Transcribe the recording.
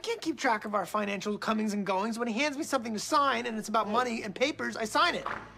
can't keep track of our financial comings and goings. When he hands me something to sign and it's about money and papers, I sign it.